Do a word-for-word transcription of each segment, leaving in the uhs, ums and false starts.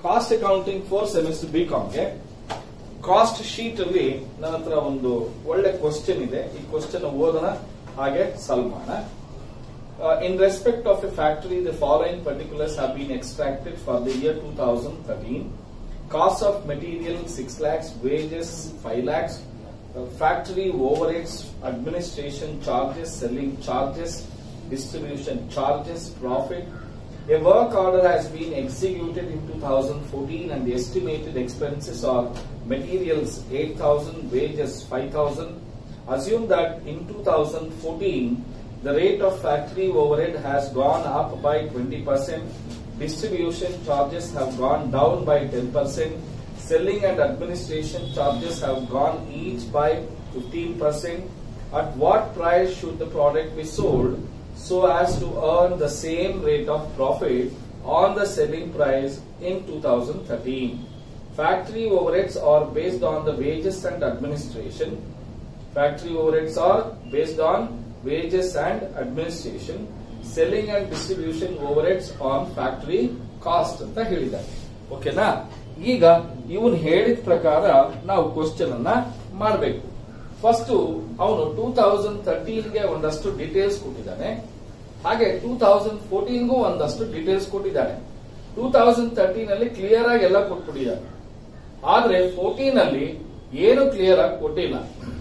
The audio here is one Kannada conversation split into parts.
Cost accounting four semester B ಕಾಮ್ಗೆ ಕಾಸ್ಟ್ ಶೀಟ್ ಅಲ್ಲಿ ನನ್ನ ಹತ್ರ ಒಂದು ಒಳ್ಳೆ ಕ್ವಶನ್ ಇದೆ. ಈ ಕ್ವಶನ್ ಓದೋಣ, ಹಾಗೆ ಸಾಲ್ವ್ ಮಾಡೋಣ. In respect of a factory, the following particulars have been extracted for the year two thousand thirteen. Cost of material six lakhs, wages five lakhs, uh, factory overheads, administration charges, selling charges, distribution charges, profit. A work order has been executed in two thousand fourteen and the estimated expenses are materials eight thousand, wages five thousand. Assume that in two thousand fourteen the rate of factory overhead has gone up by twenty percent, distribution charges have gone down by ten percent, selling and administration charges have gone each by fifteen percent. At what price should the product be sold so as to earn the same rate of profit on the selling price in two thousand thirteen? Factory overheads are based on the wages and administration. Factory overheads are based on wages and administration. Selling and distribution overheads on factory cost ಅಂತ ಹೇಳಿದ್ದಾರೆ. ಓಕೆನಾ? ಈಗ ಇವನು ಹೇಳಿದ ಪ್ರಕಾರ ನಾವು ಕ್ವಶನ್ ಅನ್ನ ಮಾಡಬೇಕು. ಫಸ್ಟ್ ಅವನು ಟೂ ತೌಸಂಡ್ ತರ್ಟೀನ್ ಗೆ ಒಂದಷ್ಟು ಡೀಟೇಲ್ಸ್ ಕೊಟ್ಟಿದ್ದಾನೆ, ಹಾಗೆ ಟೂ ತೌಸಂಡ್ ಫೋರ್ಟೀನ್ ಗೂ ಒಂದಷ್ಟು ಡೀಟೇಲ್ಸ್ ಕೊಟ್ಟಿದ್ದಾನೆ. ಟೂ ತೌಸಂಡ್ ತರ್ಟೀನ್ ಅಲ್ಲಿ ಕ್ಲಿಯರ್ ಆಗಿ ಎಲ್ಲ ಕೊಟ್ಬಿಟ್ಟಿದ್ದಾನೆ, ಆದ್ರೆ ಫೋರ್ಟೀನ್ ಅಲ್ಲಿ ಏನು ಕ್ಲಿಯರ್ ಆಗಿ ಕೊಟ್ಟಿಲ್ಲ.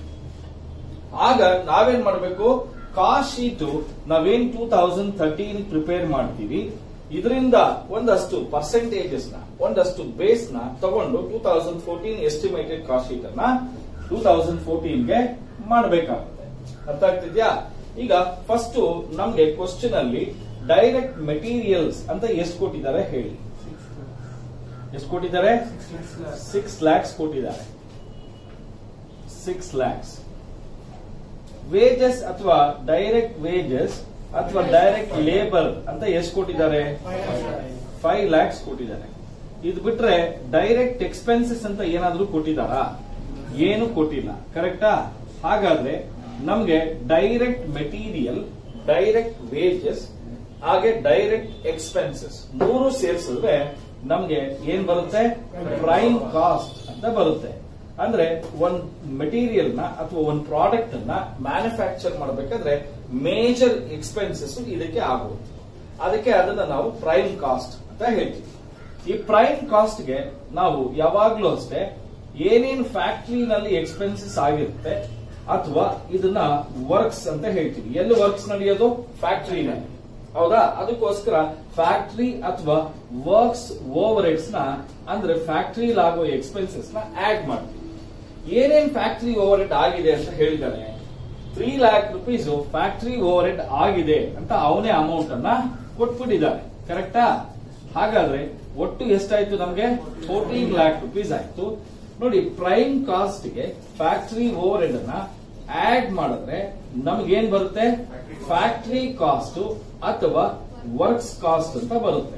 ಆಗ ನಾವೇನ್ ಮಾಡಬೇಕು, ಕಾಸ್ಟ್ ಶೀಟ್ ನಾವೇನ್ ಟೂ ತೌಸಂಡ್ ತರ್ಟೀನ್ ಪ್ರಿಪೇರ್ ಮಾಡ್ತೀವಿ, ಇದರಿಂದ ಒಂದಷ್ಟು ಪರ್ಸೆಂಟೇಜಸ್ ನ ಒಂದಷ್ಟು ಬೇಸ್ ನ ತಗೊಂಡು two thousand fourteen estimated cost sheet ಅನ್ನ ಟೂ ತೌಸಂಡ್ ಫೋರ್ಟೀನ್ ಗೆ ಮಾಡಬೇಕಾಗುತ್ತೆ. ಅರ್ಥ ಆಗ್ತಿದ್ಯಾ? ಈಗ ಫಸ್ಟ್ ನಮ್ಗೆ ಕ್ವಶನ್ ಅಲ್ಲಿ ಡೈರೆಕ್ಟ್ ಮೆಟೀರಿಯಲ್ಸ್ ಅಂತ ಎಷ್ಟು ಕೊಟ್ಟಿದ್ದಾರೆ ಹೇಳಿ. ಎಷ್ಟು ಕೊಟ್ಟಿದ್ದಾರೆ? ಸಿಕ್ಸ್ ಲ್ಯಾಕ್ಸ್ ಕೊಟ್ಟಿದ್ದಾರೆ. ಸಿಕ್ಸ್ ಲ್ಯಾಕ್ಸ್. ವೇಜಸ್ ಅಥವಾ ಡೈರೆಕ್ಟ್ ವೇಜಸ್ ಅಥವಾ ಡೈರೆಕ್ಟ್ ಲೇಬರ್ ಅಂತ ಎಷ್ಟು ಕೊಟ್ಟಿದ್ದಾರೆ? ಫೈವ್ ಲ್ಯಾಕ್ಸ್ ಕೊಟ್ಟಿದ್ದಾರೆ. ಇದು ಬಿಟ್ರೆ ಡೈರೆಕ್ಟ್ ಎಕ್ಸ್ಪೆನ್ಸಸ್ ಅಂತ ಏನಾದ್ರೂ ಕೊಟ್ಟಿದ್ದಾರಾ? ಏನು ಕೊಟ್ಟಿಲ್ಲ. ಕರೆಕ್ಟಾ? ಹಾಗಾದ್ರೆ ನಮ್ಗೆ ಡೈರೆಕ್ಟ್ ಮೆಟೀರಿಯಲ್, ಡೈರೆಕ್ಟ್ ವೇಜಸ್ ಹಾಗೆ ಡೈರೆಕ್ಟ್ ಎಕ್ಸ್ಪೆನ್ಸಸ್ ಮೂರು ಸೇರಿಸಿದ್ರೆ ನಮ್ಗೆ ಏನ್ ಬರುತ್ತೆ? ಪ್ರೈಮ್ ಕಾಸ್ಟ್ ಅಂತ ಬರುತ್ತೆ. ಅಂದ್ರೆ ಒಂದ್ ಮೆಟೀರಿಯಲ್ ನ ಅಥವಾ ಒಂದ್ ಪ್ರಾಡಕ್ಟ್ ಅನ್ನ ಮ್ಯಾನುಫ್ಯಾಕ್ಚರ್ ಮಾಡಬೇಕಾದ್ರೆ ಮೇಜರ್ ಎಕ್ಸ್ಪೆನ್ಸಸ್ ಇದಕ್ಕೆ ಆಗುತ್ತೆ. ಅದಕ್ಕೆ ಅದನ್ನ ನಾವು ಪ್ರೈಮ್ ಕಾಸ್ಟ್ ಅಂತ ಹೇಳ್ತೀವಿ. ಈ ಪ್ರೈಮ್ ಕಾಸ್ಟ್ ಗೆ ನಾವು ಯಾವಾಗ್ಲೂ ಅಷ್ಟೇ ಏನೇನ್ ಫ್ಯಾಕ್ಟರಿನಲ್ಲಿ ಎಕ್ಸ್ಪೆನ್ಸಸ್ ಆಗಿರುತ್ತೆ ಅಥವಾ ಇದನ್ನ ವರ್ಕ್ಸ್ ಅಂತ ಹೇಳ್ತೀವಿ. ಎಲ್ಲಿ ವರ್ಕ್ಸ್ ನಡೆಯೋದು? ಫ್ಯಾಕ್ಟರಿನಲ್ಲಿ. ಹೌದಾ? ಅದಕ್ಕೋಸ್ಕರ ಫ್ಯಾಕ್ಟರಿ ಅಥವಾ ವರ್ಕ್ಸ್ ಓವರ್ ಹೆಡ್ಸ್ ನ ಅಂದ್ರೆ ಫ್ಯಾಕ್ಟರಿ ಆಗೋ ಎಕ್ಸ್ಪೆನ್ಸಸ್ ನ ಆಡ್ ಮಾಡ್ತೀವಿ. ಏನೇನ್ ಫ್ಯಾಕ್ಟರಿ ಓವರ್ ಹೆಡ್ ಆಗಿದೆ ಅಂತ ಹೇಳಿದಾನೆ, three lakh rupees factory over head ಆಗಿದೆ ಅಂತ ಅವನೇ ಅಮೌಂಟ್ ಅನ್ನ ಕೊಟ್ಬಿಟ್ಟಿದ್ದಾನೆ. ಕರೆಕ್ಟಾ? ಹಾಗಾದ್ರೆ ಒಟ್ಟು ಎಷ್ಟಾಯ್ತು ನಮ್ಗೆ? ಫೋರ್ಟೀನ್ ಲ್ಯಾಕ್ ರುಪೀಸ್ ಆಯ್ತು. ನೋಡಿ, ಪ್ರೈಮ್ ಕಾಸ್ಟ್ ಗೆ ಫ್ಯಾಕ್ಟರಿ ಓವರ್ ಹೆಡ್ ಅನ್ನ ಆಡ್ ಮಾಡಿದ್ರೆ ನಮ್ಗೇನ್ ಬರುತ್ತೆ? ಫ್ಯಾಕ್ಟರಿ ಕಾಸ್ಟ್ ಅಥವಾ ವರ್ಕ್ಸ್ ಕಾಸ್ಟ್ ಅಂತ ಬರುತ್ತೆ.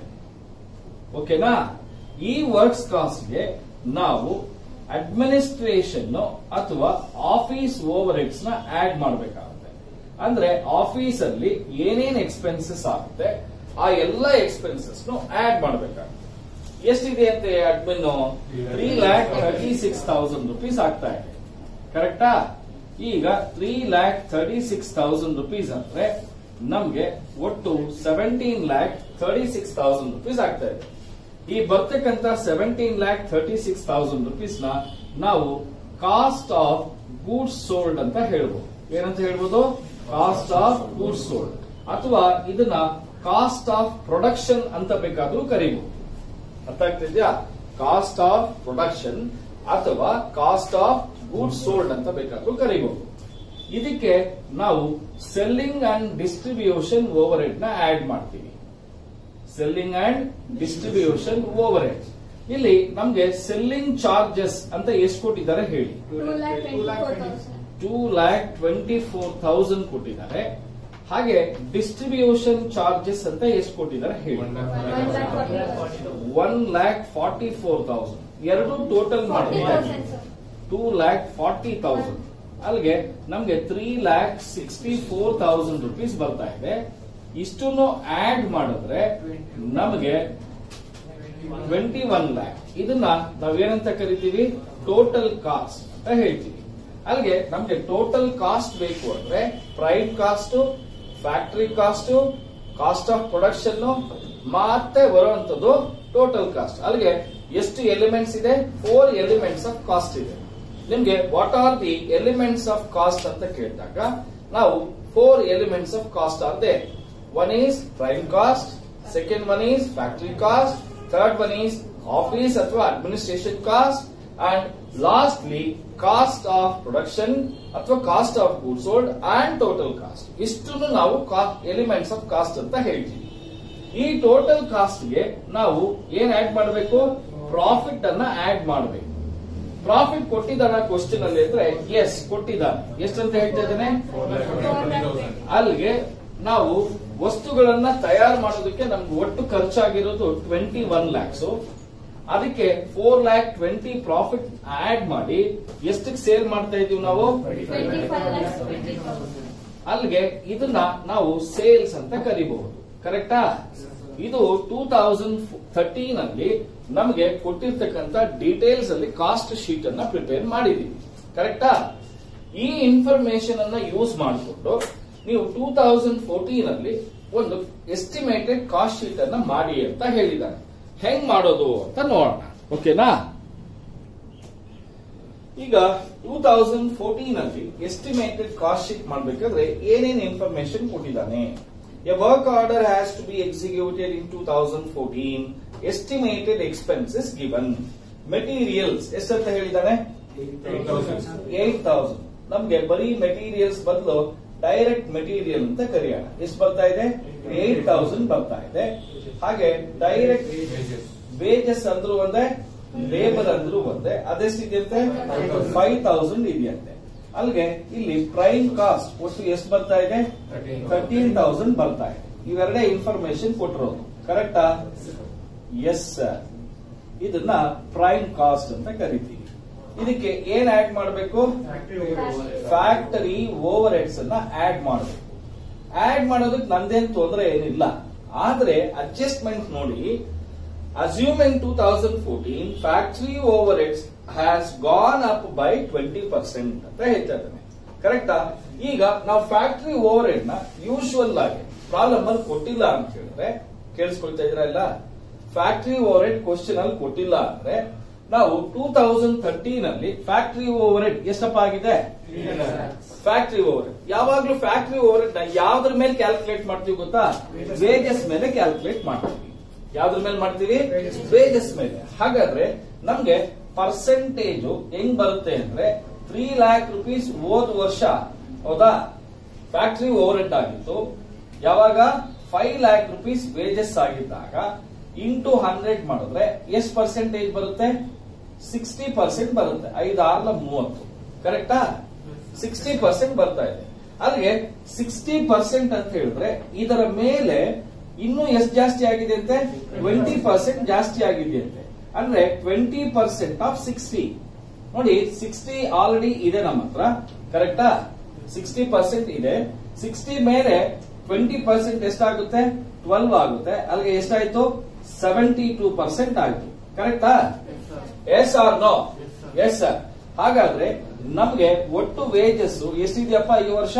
ಓಕೆನಾ? ಈ ವರ್ಕ್ಸ್ ಕಾಸ್ಟ್ ಗೆ ನಾವು ಅಡ್ಮಿನಿಸ್ಟ್ರೇಷನ್ ಅಥವಾ ಆಫೀಸ್ ಓವರ್ ಹೆಡ್ಸ್ ನ ಆಡ್ ಮಾಡಬೇಕಾಗುತ್ತೆ. ಅಂದ್ರೆ ಆಫೀಸ್ ಅಲ್ಲಿ ಏನೇನ್ ಎಕ್ಸ್ಪೆನ್ಸಸ್ ಆಗುತ್ತೆ ಆ ಎಲ್ಲ ಎಕ್ಸ್ಪೆನ್ಸಸ್ ಆಡ್ ಮಾಡಬೇಕಾಗುತ್ತೆ. ಎಷ್ಟಿದೆ ಅಂತ admin? Three lakh thirty six thousand rupees ಆಗ್ತಾ ಇದೆ. ಕರೆಕ್ಟಾ? ಈಗ three lakh thirty six thousand rupees ಅಂದ್ರೆ ನಮ್ಗೆ ಒಟ್ಟು seventeen lakh thirty six thousand rupees ಆಗ್ತಾ ಇದೆ. ಈ ಬರ್ತಕ್ಕಂತ seventeen lakh thirty six thousand rupees ನ ನಾವು ಕಾಸ್ಟ್ ಆಫ್ ಗೂಡ್ಸ್ ಸೋಲ್ಡ್ ಅಂತ ಹೇಳ್ಬೋದು. ಏನಂತ ಹೇಳ್ಬೋದು? Cost of goods sold. ಅಥವಾ ಇದನ್ನ ಕಾಸ್ಟ್ ಆಫ್ ಪ್ರೊಡಕ್ಷನ್ ಅಂತ ಬೇಕಾದ್ರೂ ಕರೀಬಹುದು. ಅರ್ಥ ಆಗ್ತಿದ್ಯಾ? ಕಾಸ್ಟ್ ಆಫ್ ಪ್ರೊಡಕ್ಷನ್ ಅಥವಾ ಕಾಸ್ಟ್ ಆಫ್ ಗೂಡ್ಸ್ ಸೋಲ್ಡ್ ಅಂತ ಬೇಕಾದ್ರೂ ಕರೀಬಹುದು. ಇದಕ್ಕೆ ನಾವು selling and distribution over head ನ ಆಡ್ ಮಾಡ್ತೀವಿ. Selling and distribution over head. ಇಲ್ಲಿ ನಮ್ಗೆ ಸೆಲ್ಲಿಂಗ್ ಚಾರ್ಜಸ್ ಅಂತ ಎಷ್ಟು ಕೊಟ್ಟಿದ್ದಾರೆ ಹೇಳಿ? Two lakh twenty four thousand ಕೊಟ್ಟಿದ್ದಾರೆ. ಹಾಗೆ ಡಿಸ್ಟ್ರಿಬ್ಯೂಷನ್ ಚಾರ್ಜಸ್ ಅಂತ ಎಷ್ಟು ಕೊಟ್ಟಿದ್ದಾರೆ ಹೇಳಿ? One lakh forty four thousand. ಎರಡು ಟೋಟಲ್ ಮಾಡಿದ್ರೆ ಟೂ ಲ್ಯಾಕ್ ಫಾರ್ಟಿ ಥೌಸಂಡ್. ಅಲ್ಲಿಗೆ ನಮ್ಗೆ three lakh sixty four thousand rupees ಬರ್ತಾ ಇದೆ. ಇಷ್ಟನ್ನು ಆಡ್ ಮಾಡಿದ್ರೆ ನಮಗೆ ಟ್ವೆಂಟಿ ಒನ್ ಲ್ಯಾಕ್. ಇದನ್ನ ನಾವೇನಂತ ಕರಿತೀವಿ? ಟೋಟಲ್ ಕಾಸ್ಟ್ ಅಂತ ಹೇಳ್ತೀವಿ. ಅಲ್ಲಿಗೆ ನಮ್ಗೆ ಟೋಟಲ್ ಕಾಸ್ಟ್ ಬೇಕು ಅಂದ್ರೆ prime cost, factory cost, cost of production ಮತ್ತೆ ಬರುವಂತದ್ದು ಟೋಟಲ್ ಕಾಸ್ಟ್. ಅಲ್ಲಿಗೆ ಎಷ್ಟು ಎಲಿಮೆಂಟ್ಸ್ ಇದೆ? ಫೋರ್ ಎಲಿಮೆಂಟ್ಸ್ ಆಫ್ ಕಾಸ್ಟ್ ಇದೆ. ನಿಮ್ಗೆ what are the elements of cost ಅಂತ ಕೇಳಿದಾಗ ನಾವು four elements of cost are they. One is prime cost, second one is factory cost, third one is office ಅಥವಾ administration cost, and lastly cost of production ಅಥವಾ cost of goods sold and total cost. ಇಷ್ಟನ್ನು ನಾವು ಎಲಿಮೆಂಟ್ಸ್ ಆಫ್ ಕಾಸ್ಟ್ ಅಂತ ಹೇಳ್ತೀವಿ. ಈ ಟೋಟಲ್ ಕಾಸ್ಟ್ ಗೆ ನಾವು ಏನ್ ಆಡ್ ಮಾಡಬೇಕು? ಪ್ರಾಫಿಟ್ ಅನ್ನ ಆಡ್ ಮಾಡಬೇಕು. ಪ್ರಾಫಿಟ್ ಕೊಟ್ಟಿದ್ದಾನ ಕ್ವಶನ್ ಅಲ್ಲಿ ಅಂದ್ರೆ ಎಸ್ ಕೊಟ್ಟಿದ್ದಾನೆ. ಎಷ್ಟಂತ ಹೇಳ್ತಾ ಇದ್ದೇನೆ? ಅಲ್ಲಿಗೆ ನಾವು ವಸ್ತುಗಳನ್ನ ತಯಾರು ಮಾಡೋದಕ್ಕೆ ನಮ್ಗೆ ಒಟ್ಟು ಖರ್ಚಾಗಿರೋದು ಟ್ವೆಂಟಿ ಒನ್ ಲ್ಯಾಕ್ಸ್. ಅದಕ್ಕೆ four lakh twenty profit add ಮಾಡಿ ಎಷ್ಟಕ್ಕೆ ಸೇಲ್ ಮಾಡ್ತಾ ಇದೀವಿ ನಾವು? ಅಲ್ಲಿಗೆ ಇದನ್ನ ನಾವು ಸೇಲ್ಸ್ ಅಂತ ಕರಿಬಹುದು. ಕರೆಕ್ಟಾ? ಇದು ಟೂ ತೌಸಂಡ್ ಥರ್ಟೀನ್ ಅಲ್ಲಿ ನಮಗೆ ಕೊಟ್ಟಿರ್ತಕ್ಕಂಥ ಡೀಟೇಲ್ಸ್ ಅಲ್ಲಿ ಕಾಸ್ಟ್ ಶೀಟ್ ಅನ್ನ ಪ್ರಿಪೇರ್ ಮಾಡಿದೀವಿ. ಕರೆಕ್ಟಾ? ಈ ಇನ್ಫಾರ್ಮೇಶನ್ ಅನ್ನ ಯೂಸ್ ಮಾಡಿಕೊಂಡು ನೀವು ಟೂ ತೌಸಂಡ್ ಫೋರ್ಟೀನ್ ಅಲ್ಲಿ ಒಂದು ಎಸ್ಟಿಮೇಟೆಡ್ ಕಾಸ್ಟ್ ಶೀಟ್ ಅನ್ನ ಮಾಡಿ ಅಂತ ಹೇಳಿದ್ದಾರೆ. ಹೆಂಗ್ ಮಾಡೋದು ಅಂತ ನೋಡೋಣ. ಓಕೆನಾ? ಈಗ ಟೂ ತೌಸಂಡ್ ಫೋರ್ಟೀನ್ ಅಲ್ಲಿ ಎಸ್ಟಿಮೇಟೆಡ್ ಕಾಸ್ಟ್ ಶೀಟ್ ಮಾಡಬೇಕಾದ್ರೆ ಏನೇನ್ ಇನ್ಫಾರ್ಮೇಶನ್ ಕೊಟ್ಟಿದ್ದಾನೆ? A work order has to be executed in two thousand fourteen. Estimated expenses given. Materials ಎಷ್ಟಂತ ಹೇಳಿದಾನೆ? Eight thousand. ನಮ್ಗೆ ಬರೀ ಮೆಟೀರಿಯಲ್ಸ್ ಬದಲು ಡೈರೆಕ್ಟ್ ಮೆಟೀರಿಯಲ್ ಅಂತ ಕರೆಯೋಣ. ಎಷ್ಟು ಬರ್ತಾ ಇದೆ? ಏಟ್ ತೌಸಂಡ್ ಬರ್ತಾ ಇದೆ. ಹಾಗೆ ಡೈರೆಕ್ಟ್ ವೇಜಸ್ ಅಂದ್ರೂ ಒಂದೇ, ಲೇಬರ್ ಅಂದ್ರೂ ಒಂದೇ. ಅದೆಷ್ಟಿದೆಯಂತೆ? ಫೈವ್ ತೌಸಂಡ್ ಇದೆಯಂತೆ. ಅಲ್ಲಿಗೆ ಇಲ್ಲಿ ಪ್ರೈಮ್ ಕಾಸ್ಟ್ ಒಟ್ಟು ಎಷ್ಟು ಬರ್ತಾ ಇದೆ? ಥರ್ಟೀನ್ ತೌಸಂಡ್ ಬರ್ತಾ ಇದೆ. ಇವೆರಡೇ ಇನ್ಫಾರ್ಮೇಶನ್ ಕೊಟ್ಟಿರೋದು. ಕರೆಕ್ಟಾ? Yes sir. ಇದನ್ನ ಪ್ರೈಮ್ ಕಾಸ್ಟ್ ಅಂತ ಕರಿತೀವಿ. ಇದಕ್ಕೆ ಏನ್ ಆಡ್ ಮಾಡಬೇಕು? ಫ್ಯಾಕ್ಟರಿ ಓವರ್ ಹೆಡ್ಸ್ ಅನ್ನ ಆಡ್ ಮಾಡಬೇಕು. ಆಡ್ ಮಾಡೋದಕ್ಕೆ ನಂದೇನ್ ತೊಂದರೆ ಏನಿಲ್ಲ. ಆದ್ರೆ ಅಡ್ಜಸ್ಟ್ಮೆಂಟ್ ನೋಡಿ. Assuming two thousand fourteen factory overheads has gone up by twenty percent ಅಂತ ಹೇಳ್ತಾ ಇದ್ದಾನೆ. ಕರೆಕ್ಟಾ? ಈಗ ನಾವು ಫ್ಯಾಕ್ಟರಿ ಓವರ್ ಹೆಡ್ ನ ಯೂಶುವಲ್ ಆಗಿ ಪ್ರಾಬ್ಲಮ್ ಅಲ್ಲಿ ಕೊಟ್ಟಿಲ್ಲ ಅಂತ ಹೇಳಿದ್ರೆ, ಕೇಳಿಸ್ಕೊಳ್ತಾ ಇದ್ರ ಇಲ್ಲ? ಫ್ಯಾಕ್ಟರಿ ಓವರ್ ಹೆಡ್ ಕ್ವಶನ್ ಅಲ್ಲಿ ಕೊಟ್ಟಿಲ್ಲ ಅಂದ್ರೆ ನಾವು ಟೂ ತೌಸಂಡ್ ಥರ್ಟೀನ್ ಅಲ್ಲಿ ಫ್ಯಾಕ್ಟರಿ ಓವರ್ ಹೆಡ್ ಎಷ್ಟಪ್ಪ ಆಗಿದೆ? Factory over head. ಯಾವಾಗ್ಲೂ ಫ್ಯಾಕ್ಟರಿ ಓವರ್ ಹೆಡ್ ನ ಯಾವ್ದ್ರ ಮೇಲೆ ಕ್ಯಾಲ್ಕುಲೇಟ್ ಮಾಡ್ತೀವಿ ಗೊತ್ತಾ? ವೇಜಸ್ ಮೇಲೆ ಕ್ಯಾಲ್ಕುಲೇಟ್ ಮಾಡ್ತೀವಿ. ಯಾವ್ದ್ರ ಮೇಲೆ ಮಾಡ್ತೀವಿ? ವೇಜಸ್ ಮೇಲೆ. ಹಾಗಾದ್ರೆ ನಮ್ಗೆ ಪರ್ಸೆಂಟೇಜ್ ಹೆಂಗ್ ಬರುತ್ತೆ ಅಂದ್ರೆ ತ್ರೀ ಲ್ಯಾಕ್ ರುಪೀಸ್ ಹೋದ ವರ್ಷ, ಹೌದಾ, ಫ್ಯಾಕ್ಟರಿ ಓವರ್ ಹೆಡ್ ಆಗಿತ್ತು. ಯಾವಾಗ? ಫೈವ್ ಲ್ಯಾಕ್ ರುಪೀಸ್ ವೇಜಸ್ ಆಗಿದ್ದಾಗ ಇಂಟು ಹಂಡ್ರೆಡ್ ಮಾಡಿದ್ರೆ ಎಷ್ಟು ಪರ್ಸೆಂಟೇಜ್ ಬರುತ್ತೆ? ಸಿಕ್ಸ್ಟಿ ಪರ್ಸೆಂಟ್ ಬರುತ್ತೆ. ಐದಾರ್ಲ ಮೂವತ್ತು. ಕರೆಕ್ಟಾ? ಸಿಕ್ಸ್ಟಿ ಪರ್ಸೆಂಟ್ ಬರ್ತಾ ಇದೆ. ಅಲ್ಲಿಗೆ ಸಿಕ್ಸ್ಟಿ ಪರ್ಸೆಂಟ್ ಅಂತ ಹೇಳಿದ್ರೆ ಇದರ ಮೇಲೆ ಇನ್ನೂ ಎಷ್ಟು ಜಾಸ್ತಿ ಆಗಿದೆ ಅಂತೆ? ಟ್ವೆಂಟಿ ಪರ್ಸೆಂಟ್ ಜಾಸ್ತಿ ಆಗಿದೆಯಂತೆ. ಅಂದ್ರೆ ಟ್ವೆಂಟಿ ಪರ್ಸೆಂಟ್ ಆಫ್ ಸಿಕ್ಸ್ಟಿ. ನೋಡಿ, ಸಿಕ್ಸ್ಟಿ ಆಲ್ರೆಡಿ ಇದೆ ನಮ್ಮ ಹತ್ರ. ಕರೆಕ್ಟಾ? ಸಿಕ್ಸ್ಟಿ ಪರ್ಸೆಂಟ್ ಇದೆ. ಸಿಕ್ಸ್ಟಿ ಮೇಲೆ ಟ್ವೆಂಟಿ ಪರ್ಸೆಂಟ್ ಎಷ್ಟಾಗುತ್ತೆ? ಟ್ವೆಲ್ವ್ ಆಗುತ್ತೆ. ಅಲ್ಲಿಗೆ ಎಷ್ಟಾಯ್ತು? ಸೆವೆಂಟಿ ಟೂ ಪರ್ಸೆಂಟ್ ಆಯ್ತು. ಕರೆಕ್ಟಾ? Yes or no? Yes sir. ಹಾಗಾದ್ರೆ ನಮ್ಗೆ ಒಟ್ಟು ವೇಜಸ್ ಎಷ್ಟಿದೆಯಪ್ಪ ಈ ವರ್ಷ?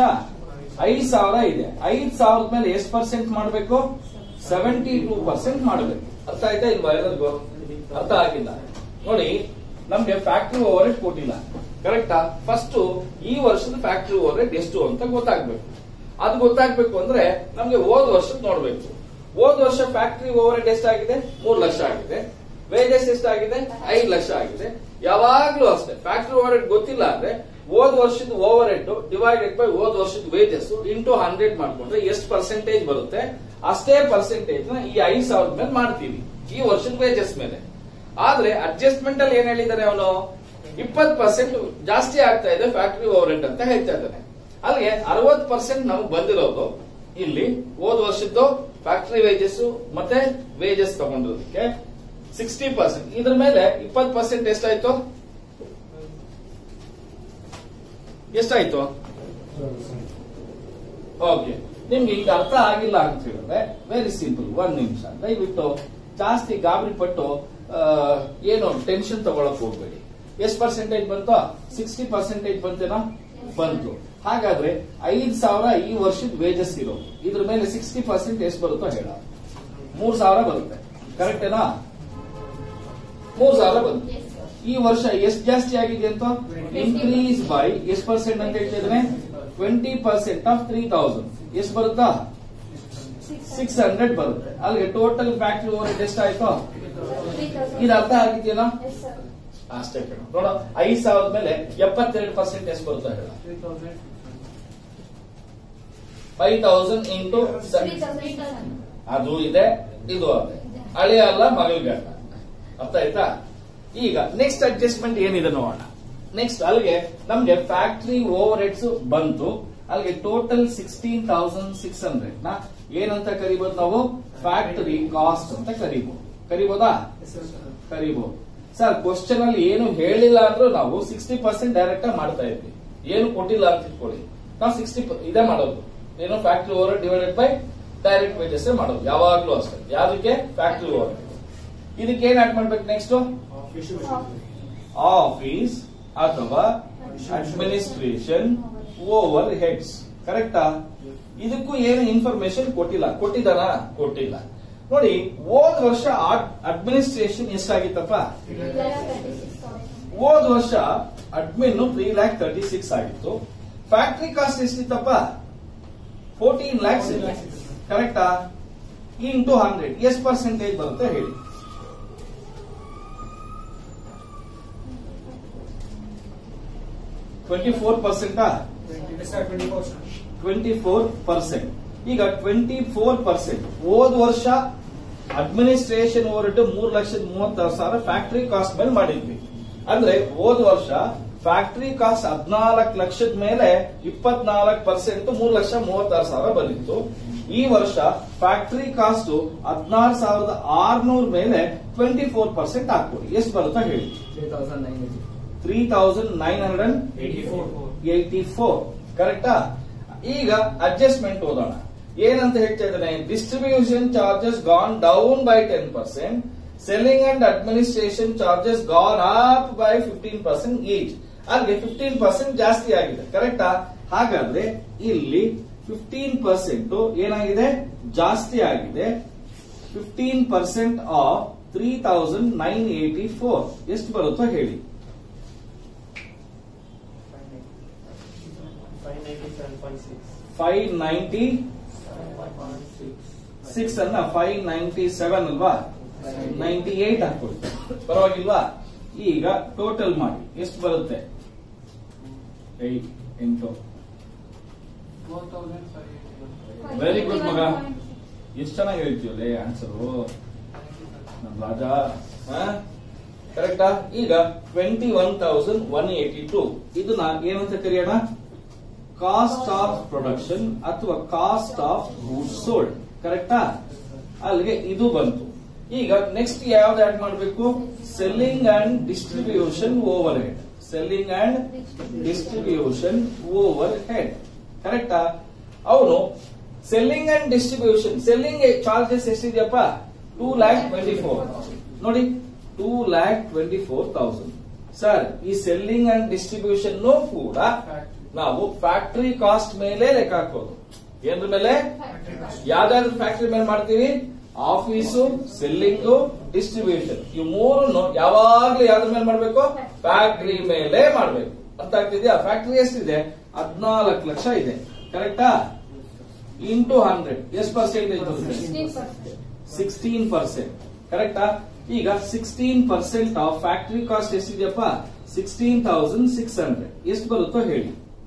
ಐದ್ ಸಾವಿರ ಇದೆ. ಐದ್ ಸಾವಿರದ ಮೇಲೆ ಎಷ್ಟು ಪರ್ಸೆಂಟ್ ಮಾಡಬೇಕು? ಸೆವೆಂಟಿ ಟೂ ಪರ್ಸೆಂಟ್ ಮಾಡಬೇಕು. ಅರ್ಥ ಆಯ್ತಾ ಇಲ್ವಾ ಎಲ್ಲರಿಗೂ? ಅರ್ಥ ಆಗಿಲ್ಲ ನೋಡಿ. ನಮ್ಗೆ ಫ್ಯಾಕ್ಟರಿ ಓವರ್ ಹೆಡ್ ಕೊಟ್ಟಿಲ್ಲ. ಕರೆಕ್ಟಾ? ಫಸ್ಟ್ ಈ ವರ್ಷದ ಫ್ಯಾಕ್ಟರಿ ಓವರ್ ಹೆಡ್ ಎಷ್ಟು ಅಂತ ಗೊತ್ತಾಗ್ಬೇಕು. ಅದು ಗೊತ್ತಾಗ್ಬೇಕು ಅಂದ್ರೆ ನಮ್ಗೆ ಹೋದ ವರ್ಷದ ನೋಡ್ಬೇಕು. ಹೋದ ವರ್ಷ ಫ್ಯಾಕ್ಟರಿ ಓವರ್ ಹೆಡ್ ಎಷ್ಟಾಗಿದೆ? ಮೂರ್ ಲಕ್ಷ ಆಗಿದೆ. ವೇಜಸ್ ಎಷ್ಟಾಗಿದೆ? ಐದು ಲಕ್ಷ ಆಗಿದೆ. ಯಾವಾಗ್ಲೂ ಅಷ್ಟೇ, ಫ್ಯಾಕ್ಟರಿ ಓವರ್ ಹೆಡ್ ಗೊತ್ತಿಲ್ಲ ಅಂದ್ರೆ ಹೋದ ವರ್ಷದ ಓವರ್ ಹೆಡ್ ಡಿವೈಡೆಡ್ ಬೈ ಹೋದ ವರ್ಷದ ವೇಜಸ್ ಇಂಟು ಹಂಡ್ರೆಡ್ ಮಾಡ್ಕೊಂಡ್ರೆ ಎಷ್ಟು ಪರ್ಸೆಂಟೇಜ್ ಬರುತ್ತೆ? ಅಷ್ಟೇ ಪರ್ಸೆಂಟೇಜ್ ನ ಈ ಐದ್ ಸಾವಿರದ ಮೇಲೆ ಮಾಡ್ತೀವಿ, ಈ ವರ್ಷದ ವೇಜಸ್ ಮೇಲೆ. ಆದ್ರೆ ಅಡ್ಜಸ್ಟ್ಮೆಂಟ್ ಅಲ್ಲಿ ಏನ್ ಹೇಳಿದಾರೆ ಅವನು? ಇಪ್ಪತ್ತು ಪರ್ಸೆಂಟ್ ಜಾಸ್ತಿ ಆಗ್ತಾ ಇದೆ ಫ್ಯಾಕ್ಟರಿ ಓವರ್ ಹೆಡ್ ಅಂತ ಹೇಳ್ತಾ ಇದ್ದಾನೆ. ಅಲ್ಲಿಗೆ ಅರವತ್ತು ಪರ್ಸೆಂಟ್ ನಮ್ಗೆ ಬಂದಿರೋದು ಇಲ್ಲಿ ಹೋದ ವರ್ಷದ್ದು ಫ್ಯಾಕ್ಟರಿ ವೇಜಸ್ ಮತ್ತೆ ವೇಜಸ್ ತಗೊಂಡಿರೋದಕ್ಕೆ ಸಿಕ್ಸ್ಟಿ ಪರ್ಸೆಂಟ್. ಇದ್ರ ಮೇಲೆ ಇಪ್ಪತ್ತು ಪರ್ಸೆಂಟ್ ಎಷ್ಟಾಯ್ತು? ಎಷ್ಟಾಯ್ತು? ಓಕೆ, ನಿಮ್ಗೆ ಈಗ ಅರ್ಥ ಆಗಿಲ್ಲ ಅಂತ ಹೇಳಿದ್ರೆ ವೆರಿ ಸಿಂಪಲ್. ಒಂದ್ ನಿಮಿಷ ದಯವಿಟ್ಟು ಜಾಸ್ತಿ ಗಾಬರಿ ಪಟ್ಟು ಏನು ಟೆನ್ಷನ್ ತಗೊಳಕ್ ಹೋಗ್ಬೇಡಿ. ಎಷ್ಟು ಪರ್ಸೆಂಟೇಜ್ ಬಂತು? ಸಿಕ್ಸ್ಟಿ ಪರ್ಸೆಂಟೇಜ್ ಬಂತೇನಾ? ಬಂತು. ಹಾಗಾದ್ರೆ ಐದ್ ಸಾವಿರ ಈ ವರ್ಷದ ವೇಜಸ್ ಇರೋ, ಇದ್ರ ಮೇಲೆ ಸಿಕ್ಸ್ಟಿ ಪರ್ಸೆಂಟ್ ಎಷ್ಟು ಬರುತ್ತೋ ಹೇಳ. ಮೂರ್ ಸಾವಿರ ಬರುತ್ತೆ, ಕರೆಕ್ಟೇನಾ? ಮೂರ್ ಸಾವಿರ ಬಂತು. ಈ ವರ್ಷ ಎಷ್ಟು ಜಾಸ್ತಿ ಆಗಿದೆ ಅಂತ? ಇನ್ಕ್ರೀಸ್ ಬೈ ಎಷ್ಟು ಪರ್ಸೆಂಟ್ ಅಂತ ಹೇಳ್ತಿದ್ರೆ twenty percent of three thousand ಎಷ್ಟು ಬರುತ್ತಾ? ಸಿಕ್ಸ್ ಹಂಡ್ರೆಡ್ ಬರುತ್ತೆ. ಅಲ್ಲಿಗೆ ಟೋಟಲ್ ಫ್ಯಾಕ್ಟ್ರಿ ಓವರ್ ಎಷ್ಟಾಯ್ತು? ಇದು ಅರ್ಥ ಆಗಿದೆಯಲ್ಲ? ಅಷ್ಟೇ ಕಣ. ನೋಡ, ಐದ್ ಸಾವಿರದ ಮೇಲೆ ಎಪ್ಪತ್ತೆರಡು ಪರ್ಸೆಂಟ್ ಎಷ್ಟು ಬರುತ್ತಾ ಹೇಳ? ಫೈವ್ ತೌಸಂಡ್ ಇಂಟು ಅದು ಇದೆ, ಇದು ಅದೇ. ಹಳೆ ಅಲ್ಲ, ಮಗಲ್ಗಲ್ಲ. ಅರ್ಥ ಆಯ್ತಾ? ಈಗ ನೆಕ್ಸ್ಟ್ ಅಡ್ಜಸ್ಟ್ಮೆಂಟ್ ಏನಿದೆ ನೋಡೋಣ. ನೆಕ್ಸ್ಟ್ ಅಲ್ಲಿಗೆ ನಮ್ಗೆ ಫ್ಯಾಕ್ಟ್ರಿ ಓವರ್ ಹೆಡ್ಸ್ ಬಂತು. ಅಲ್ಲಿಗೆ total sixteen thousand six hundred ನ ಏನಂತ ಕರಿಬಹುದು ನಾವು? ಫ್ಯಾಕ್ಟರಿ ಕಾಸ್ಟ್ ಅಂತ ಕರಿಬಹುದು. ಕರಿಬಹುದಾ? ಕರಿಬಹುದು. ಸರ್, ಕ್ವಶನ್ ಅಲ್ಲಿ ಏನು ಹೇಳಿಲ್ಲ ಅಂದ್ರೂ ನಾವು ಸಿಕ್ಸ್ಟಿ ಪರ್ಸೆಂಟ್ ಡೈರೆಕ್ಟ್ ಆಗಿ ಮಾಡ್ತಾ ಇದ್ವಿ. ಏನು ಕೊಟ್ಟಿಲ್ಲ ಅಂತ ಇಟ್ಕೊಳ್ಳಿ, ನಾವು ಸಿಕ್ಸ್ಟಿ ಇದೇ ಮಾಡೋದು. ಏನು factory over divided by direct wages ಮಾಡೋದು ಯಾವಾಗ್ಲೂ ಅಷ್ಟೇ. ಯಾವ್ದಕ್ಕೆ? Factory over. ಇದಕ್ಕೆ ಏನ್ ಆಡ್ ಮಾಡ್ಬೇಕು? ನೆಕ್ಸ್ಟ್ ಆಫೀಸ್ ಅಥವಾ ಅಡ್ಮಿನಿಸ್ಟ್ರೇಷನ್ ಓವರ್ ಹೆಡ್ಸ್. ಕರೆಕ್ಟಾ? ಇದಕ್ಕೂ ಏನು ಇನ್ಫಾರ್ಮೇಶನ್ ಕೊಟ್ಟಿಲ್ಲ. ಕೊಟ್ಟಿದಾರ? ಕೊಟ್ಟಿಲ್ಲ. ನೋಡಿ, ಹೋದ ವರ್ಷ ಅಡ್ಮಿನಿಸ್ಟ್ರೇಷನ್ ಎಷ್ಟಾಗಿತ್ತಪ್ಪ? ಹೋದ ವರ್ಷ admin three lakh thirty six ಆಗಿತ್ತು. ಫ್ಯಾಕ್ಟರಿ ಕಾಸ್ಟ್ ಎಷ್ಟಿತ್ತಪ್ಪ? ಫೋರ್ಟೀನ್ ಲ್ಯಾಕ್ಸ್. ಕರೆಕ್ಟಾ? ಇಂಟು ಹಂಡ್ರೆಡ್ ಎಷ್ಟು ಪರ್ಸೆಂಟೇಜ್ ಬರುತ್ತೆ ಹೇಳಿ? ಟ್ವೆಂಟಿ ಫೋರ್ ಪರ್ಸೆಂಟಾ? Twenty four percent. ಈಗ ಟ್ವೆಂಟಿ ಫೋರ್ ಪರ್ಸೆಂಟ್ ಹೋದ ವರ್ಷ ಅಡ್ಮಿನಿಸ್ಟ್ರೇಷನ್ ಓವರ್ ಮೂರ್ ಲಕ್ಷದ ಮೂವತ್ತಾರು ಸಾವಿರ ಫ್ಯಾಕ್ಟರಿ ಕಾಸ್ಟ್ ಮೇಲೆ ಮಾಡಿದ್ವಿ. ಅಂದ್ರೆ ಹೋದ ವರ್ಷ ಫ್ಯಾಕ್ಟರಿ ಕಾಸ್ಟ್ ಹದಿನಾಲ್ಕು ಲಕ್ಷದ ಮೇಲೆ ಇಪ್ಪತ್ನಾಲ್ಕು ಪರ್ಸೆಂಟ್ ಮೂರ್ ಲಕ್ಷ ಮೂವತ್ತಾರು ಸಾವಿರ ಬಂದಿತ್ತು. ಈ ವರ್ಷ ಫ್ಯಾಕ್ಟರಿ ಕಾಸ್ಟ್ ಹದಿನಾರು ಸಾವಿರದ ಆರ್ನೂರ ಮೇಲೆ ಟ್ವೆಂಟಿ ಫೋರ್ ಪರ್ಸೆಂಟ್ ಹಾಕೊಡಿ. ಎಷ್ಟು ಬರುತ್ತಾ ಹೇಳಿ? Three thousand nine hundred eighty four. ಕರೆಕ್ಟಾ? ಈಗ ಅಡ್ಜಸ್ಟ್ಮೆಂಟ್ ಓದೋಣ. ಏನಂತ ಹೇಳ್ತಾ ಇದ್ದಾನೆ? Distribution charges gone down by ten percent, selling and administration charges gone up by fifteen percent each. ಅಲ್ಲಿಗೆ ಫಿಫ್ಟೀನ್ ಪರ್ಸೆಂಟ್ ಜಾಸ್ತಿ ಆಗಿದೆ. ಕರೆಕ್ಟಾ? ಹಾಗಾದ್ರೆ ಇಲ್ಲಿ ಫಿಫ್ಟೀನ್ ಪರ್ಸೆಂಟ್ ಏನಾಗಿದೆ? ಜಾಸ್ತಿ ಆಗಿದೆ. Fifteen percent of three thousand nine eighty four ಎಷ್ಟು ಬರುತ್ತೋ ಹೇಳಿ? ಫೈವ್ ನೈಂಟಿ ಸಿಕ್ಸ್ ಅನ್ನ ಫೈವ್ ನೈಂಟಿ ಸೆವೆನ್ ಅಲ್ವಾ? ನೈಂಟಿ ಏಟ್ ಹಾಕೊಳ್ಳಿ, ಪರವಾಗಿಲ್ವಾ? ಈಗ ಟೋಟಲ್ ಮಾಡಿ ಎಷ್ಟು ಬರುತ್ತೆ? ಏಟ್ ಎಂಟು. ವೆರಿ ಗುಡ್ ಮಗ, ಎಷ್ಟು ಚೆನ್ನಾಗಿ ಹೇಳ್ತೀವಲ್ಲೇ ಆನ್ಸರು ನಮ್ ರಾಜ. ಕರೆಕ್ಟಾ? ಈಗ twenty one thousand one eighty two ಇದನ್ನ ಏನಂತ ಕರೆಯೋಣ? ಕಾಸ್ಟ್ ಆಫ್ ಪ್ರೊಡಕ್ಷನ್ ಅಥವಾ ಕಾಸ್ಟ್ ಆಫ್ ಗೂಡ್ಸ್ ಸೋಲ್ಡ್. ಕರೆಕ್ಟಾ? ಅಲ್ಲಿಗೆ ಇದು ಬಂತು. ಈಗ ನೆಕ್ಸ್ಟ್ ಯಾವ್ದು ಆಡ್ ಮಾಡಬೇಕು? Selling and distribution over head. Selling and distribution over head. ಕರೆಕ್ಟಾ? ಅವನು selling and distribution selling charges ಎಷ್ಟಿದೆಯಪ್ಪ? Two lakh twenty four. ನೋಡಿ, two lakh twenty four thousand. Sir, ಈ ಸೆಲ್ಲಿಂಗ್ ಅಂಡ್ ಡಿಸ್ಟ್ರಿಬ್ಯೂಷನ್ ಕೂಡ ನಾವು ಫ್ಯಾಕ್ಟರಿ ಕಾಸ್ಟ್ ಮೇಲೆ ಲೆಕ್ಕ ಹಾಕೋದು. ಏನ್ರ ಮೇಲೆ? ಯಾವ್ದಾದ್ರು ಫ್ಯಾಕ್ಟರಿ ಮೇಲೆ ಮಾಡ್ತೀವಿ? Office, selling, distribution. ಈ ಮೂರನ್ನು ಯಾವಾಗ್ಲೂ ಯಾವ್ದ್ರ ಮೇಲೆ ಮಾಡ್ಬೇಕು? ಫ್ಯಾಕ್ಟರಿ ಮೇಲೆ ಮಾಡ್ಬೇಕು. ಅರ್ಥ ಆಗ್ತಿದ್ಯಾ? ಫ್ಯಾಕ್ಟರಿ ಎಷ್ಟಿದೆ? ಹದಿನಾಲ್ಕು ಲಕ್ಷ ಇದೆ. ಕರೆಕ್ಟಾ? ಇಂಟು ಹಂಡ್ರೆಡ್ ಎಷ್ಟು ಪರ್ಸೆಂಟೇಜ್ ಬರುತ್ತೆ? Sixteen percent. ಕರೆಕ್ಟಾ? ಈಗ sixteen percent of factory cost ಎಷ್ಟಿದೆಯಪ್ಪ? ಸಿಕ್ಸ್ಟೀನ್ ತೌಸಂಡ್ ಸಿಕ್ಸ್ ಹಂಡ್ರೆಡ್ ಎಷ್ಟು ಬರುತ್ತೋ ಹೇಳಿ?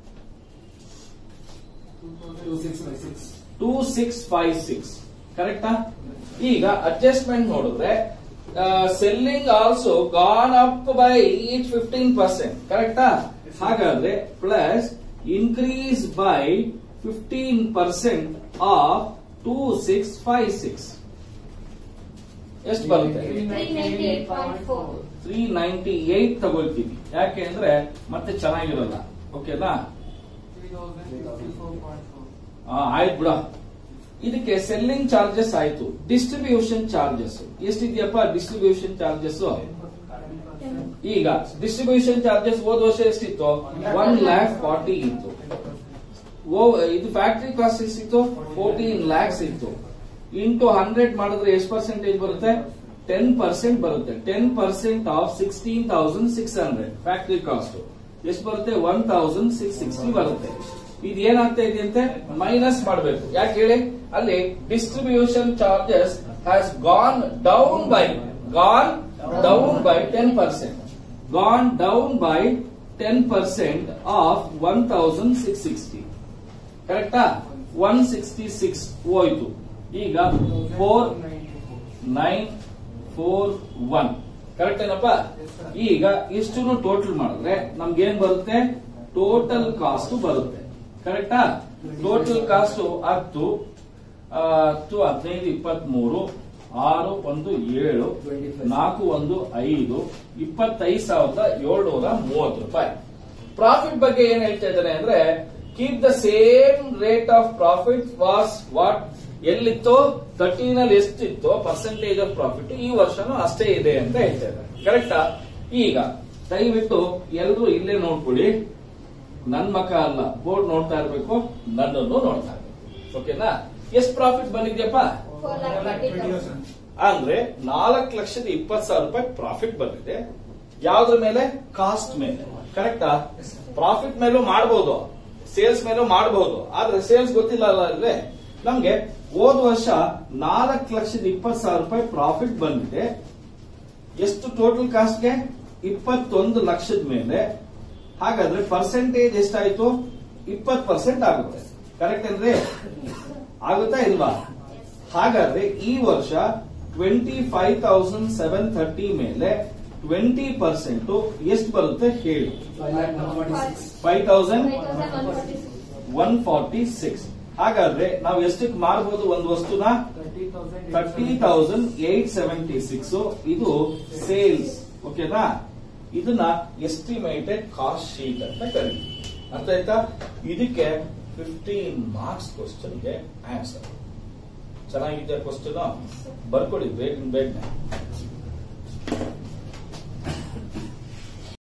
Two six five six. ಕರೆಕ್ಟಾ? ಈಗ ಅಡ್ಜಸ್ಟ್ಮೆಂಟ್ ನೋಡಿದ್ರೆ selling also gone up by each fifteen percent. ಕರೆಕ್ಟಾ? ಹಾಗಾದ್ರೆ plus increase by fifteen percent of two six five six ಎಷ್ಟು ಬರುತ್ತೆ? ತ್ರೀ ನೈಂಟಿ ಏಟ್ ತಗೊಳ್ತೀವಿ. ಯಾಕೆ ಅಂದ್ರೆ ಮತ್ತೆ ಚೆನ್ನಾಗಿರಲ್ಲ. ಓಕೆನಾ? ಆಯ್ತು ಬಿಡ. ಇದಕ್ಕೆ ಸೆಲ್ಲಿಂಗ್ ಚಾರ್ಜಸ್ ಆಯ್ತು. ಡಿಸ್ಟ್ರಿಬ್ಯೂಷನ್ ಚಾರ್ಜಸ್ ಎಷ್ಟಿದೆಯಪ್ಪ? ಡಿಸ್ಟ್ರಿಬ್ಯೂಷನ್ ಚಾರ್ಜಸ್ ಈಗ ಡಿಸ್ಟ್ರಿಬ್ಯೂಷನ್ ಚಾರ್ಜಸ್ ಹೋದ ವರ್ಷ ಎಷ್ಟಿತ್ತು? ಒನ್ ಲ್ಯಾಕ್ ಫಾರ್ಟಿ ಇತ್ತು. ಇದು ಫ್ಯಾಕ್ಟರಿ ಕಾಸ್ಟ್ ಎಷ್ಟಿತ್ತು? ಫೋರ್ಟೀನ್ ಲ್ಯಾಕ್ಸ್ ಇತ್ತು. ಇಂಟು ಹಂಡ್ರೆಡ್ ಮಾಡಿದ್ರೆ ಎಷ್ಟು ಪರ್ಸೆಂಟೇಜ್ ಬರುತ್ತೆ? ಟೆನ್ ಪರ್ಸೆಂಟ್ ಬರುತ್ತೆ. Ten percent of sixteen thousand six hundred factory cost ಎಷ್ಟು ಬರುತ್ತೆ? ಒನ್ ತೌಸಂಡ್ ಸಿಕ್ಸ್ ಸಿಕ್ಸ್ಟಿ ಬರುತ್ತೆ. ಇದು ಏನಾಗ್ತಾ ಇದೆ ಅಂತೆ? ಮೈನಸ್ ಮಾಡಬೇಕು. ಯಾಕೆ ಹೇಳಿ? ಅಲ್ಲಿ distribution charges has gone down by gone down by ten percent gone down by ten percent of one thousand six sixty. ಕರೆಕ್ಟಾ? ಒನ್ ಸಿಕ್ಸ್ಟಿ ಸಿಕ್ಸ್ ಹೋಯ್ತು. ಈಗ four nine four one correct ಏನಪ್ಪ? ಈಗ ಇಷ್ಟು ಟೋಟಲ್ ಮಾಡಿದ್ರೆ ನಮ್ಗೆ ಏನ್ ಬರುತ್ತೆ? ಟೋಟಲ್ ಕಾಸ್ಟ್ ಬರುತ್ತೆ. ಕರೆಕ್ಟಾ? ಟೋಟಲ್ ಕಾಸ್ಟ್ ಹತ್ತು ಹತ್ತು ಹದಿನೈದು ಇಪ್ಪತ್ತ್ ಮೂರು ಆರು ಒಂದು ಏಳು ನಾಲ್ಕು ಒಂದು ಐದು ಇಪ್ಪತ್ತೈದು ಸಾವಿರದ ಏಳ್ನೂರ ಮೂವತ್ತು ರೂಪಾಯಿ. ಪ್ರಾಫಿಟ್ ಬಗ್ಗೆ ಏನ್ ಹೇಳ್ತಾ ಇದ್ದಾರೆ ಅಂದ್ರೆ keep the same rate of profit was what ಎಲ್ಲಿತ್ತೋ ತರ್ಟೀನ್ ಅಲ್ಲಿ ಎಷ್ಟಿತ್ತೋ ಪರ್ಸೆಂಟೇಜ್ ಆಫ್ ಪ್ರಾಫಿಟ್ ಈ ವರ್ಷನೂ ಅಷ್ಟೇ ಇದೆ ಅಂತ ಹೇಳ್ತಾ ಇದ್ದಾರೆ. ಕರೆಕ್ಟಾ? ಈಗ ದಯವಿಟ್ಟು ಎಲ್ಲರೂ ಇಲ್ಲೇ ನೋಡ್ಕೊಳ್ಳಿ. ನನ್ ಮಕ ಅಲ್ಲ, ಬೋರ್ಡ್ ನೋಡ್ತಾ ಇರ್ಬೇಕು, ನನ್ನನ್ನು ನೋಡ್ತಾ ಇರ್ಬೇಕು. ಓಕೆನಾ? ಎಷ್ಟು ಪ್ರಾಫಿಟ್ ಬಂದಿದ್ಯಪ್ಪ? ಅಂದ್ರೆ ನಾಲ್ಕು ಲಕ್ಷದ ಇಪ್ಪತ್ತು ಸಾವಿರ ರೂಪಾಯಿ ಪ್ರಾಫಿಟ್ ಬಂದಿದೆ. ಯಾವ್ದ್ರ ಮೇಲೆ? ಕಾಸ್ಟ್ ಮೇಲೆ. ಕರೆಕ್ಟಾ? ಪ್ರಾಫಿಟ್ ಮೇಲೂ ಮಾಡಬಹುದು, ಸೇಲ್ಸ್ ಮೇಲೂ ಮಾಡಬಹುದು. ಆದ್ರೆ ಸೇಲ್ಸ್ ಗೊತ್ತಿಲ್ಲ ಅಲ್ಲ ಅಲ್ವೇ? ನಮ್ಗೆ ಹೋದ ವರ್ಷ ನಾಲ್ಕು ಲಕ್ಷದ ಇಪ್ಪತ್ತು ಸಾವಿರ ರೂಪಾಯಿ ಪ್ರಾಫಿಟ್ ಬಂದಿದೆ. ಎಷ್ಟು ಟೋಟಲ್ ಕಾಸ್ಟ್ಗೆ? ಇಪ್ಪತ್ತೊಂದು ಲಕ್ಷದ ಮೇಲೆ. ಹಾಗಾದ್ರೆ ಪರ್ಸೆಂಟೇಜ್ ಎಷ್ಟಾಯ್ತು? ಇಪ್ಪತ್ತು ಪರ್ಸೆಂಟ್ ಆಗುತ್ತೆ. ಕರೆಕ್ಟ್ ಅಂದ್ರೆ ಆಗುತ್ತಾ ಇಲ್ವಾ? ಹಾಗಾದ್ರೆ ಈ ವರ್ಷ twenty five thousand seven thirty ಮೇಲೆ ಟ್ವೆಂಟಿ ಪರ್ಸೆಂಟ್ ಎಷ್ಟು ಬರುತ್ತೆ ಹೇಳಿ? Five thousand one forty six. ಹಾಗಾದ್ರೆ ನಾವು ಎಷ್ಟಕ್ಕೆ ಮಾರಬಹುದು ಒಂದು ವಸ್ತುನ? Thirty thousand eight seventy six. ಇದು ಸೇಲ್ಸ್. ಓಕೆನಾ? ಇದನ್ನ ಎಸ್ಟಿಮೇಟೆಡ್ ಕಾಸ್ಟ್ ಶೀಟ್ ಅಂತ ಕರೀತೀವಿ. ಅರ್ಥ ಆಯ್ತಾ? ಇದಕ್ಕೆ ಫಿಫ್ಟೀನ್ ಮಾರ್ಕ್ಸ್ ಕ್ವಶನ್ಗೆ ಆನ್ಸರ್. ಚೆನ್ನಾಗಿದೆ ಕ್ವಶನ್, ಬರ್ಕೊಡಿ ಬೇಗ ಬೇಗನೆ.